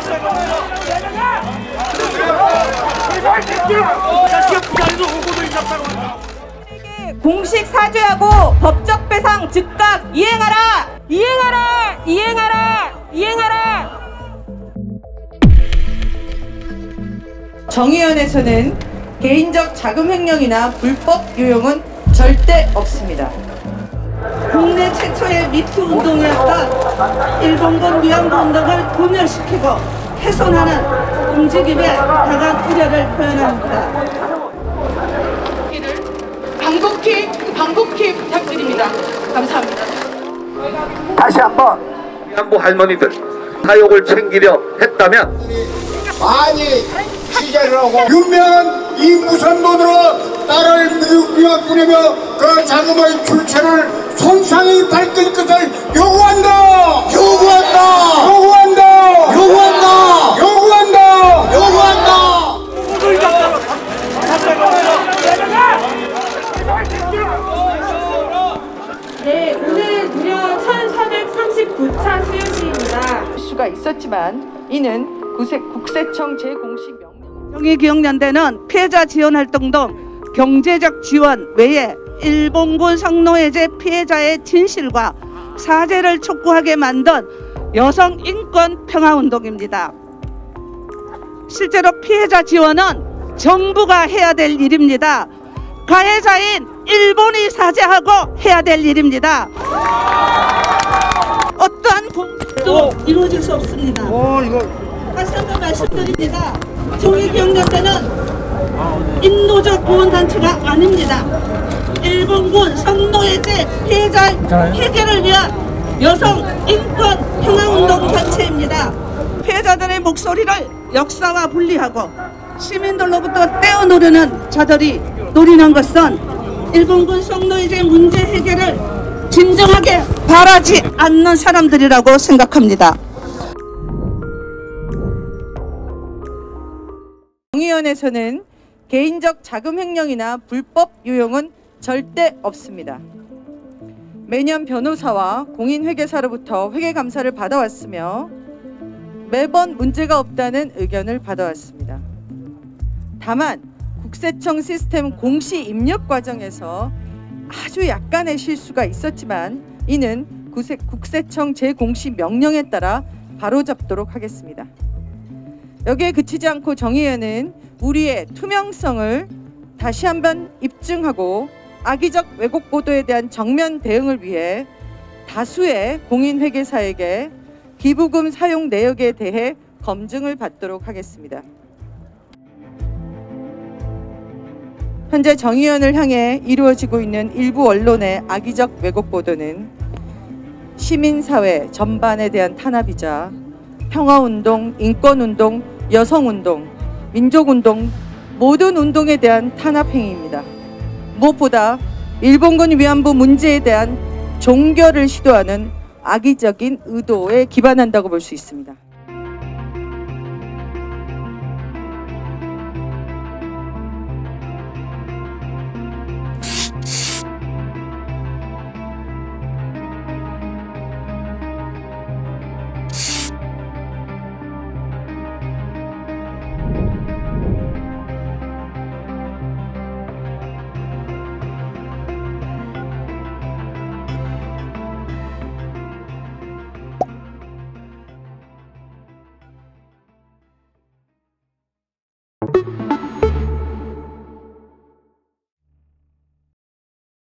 공식 사죄하고 법적 배상 즉각 이행하라! 이행하라! 이행하라! 이행하라! 정의연에서는 개인적 자금 횡령이나 불법 유용은 절대 없습니다. 국내 최초의 미투 운동이었던 일본군 위안부 운동을 분열시키고 훼손하는 움직임에 강한 우려를 표현합니다. 방북히 부탁드립니다. 감사합니다. 다시 한번 위안부 할머니들 사욕을 챙기려 했다면 많이 취재를 하고 유명한 이 무선 돈으로 딸을 미국 유학 보내며 그 자금의 출처를 손상이 밝힐 것을 요구한다! 요구한다! 요구한다! 요구한다! 요구한다! 요구한다! 네, 오늘 무려 1439차 수요시입니다. 수가 있었지만 이는 국세청 제공식 명령. 정의기억연대는 피해자 지원 활동 등 경제적 지원 외에 일본군 성노예제 피해자의 진실과 사죄를 촉구하게 만든 여성 인권 평화 운동입니다. 실제로 피해자 지원은 정부가 해야 될 일입니다. 가해자인 일본이 사죄하고 해야 될 일입니다. 어떠한 공식도 이루어질 수 없습니다. 다시 한번 말씀드립니다. 정의기억연대는 인도적 보훈단체가 아닙니다. 일본군 성노예제 피해자 해결을 위한 여성 인권 평화운동 단체입니다. 피해자들의 목소리를 역사와 분리하고 시민들로부터 떼어놓으려는 자들이 노리는 것은 일본군 성노예제 문제 해결을 진정하게 바라지 않는 사람들이라고 생각합니다. 정의연에서는 개인적 자금 횡령이나 불법 유용은 절대 없습니다. 매년 변호사와 공인회계사로부터 회계감사를 받아왔으며 매번 문제가 없다는 의견을 받아왔습니다. 다만 국세청 시스템 공시 입력 과정에서 아주 약간의 실수가 있었지만 이는 국세청 제공시 명령에 따라 바로잡도록 하겠습니다. 여기에 그치지 않고 정의연은 우리의 투명성을 다시 한번 입증하고 악의적 왜곡 보도에 대한 정면 대응을 위해 다수의 공인회계사에게 기부금 사용 내역에 대해 검증을 받도록 하겠습니다. 현재 정의연을 향해 이루어지고 있는 일부 언론의 악의적 왜곡 보도는 시민사회 전반에 대한 탄압이자 평화운동, 인권운동, 여성운동, 민족운동 모든 운동에 대한 탄압 행위입니다. 무엇보다 일본군 위안부 문제에 대한 종결을 시도하는 악의적인 의도에 기반한다고 볼 수 있습니다.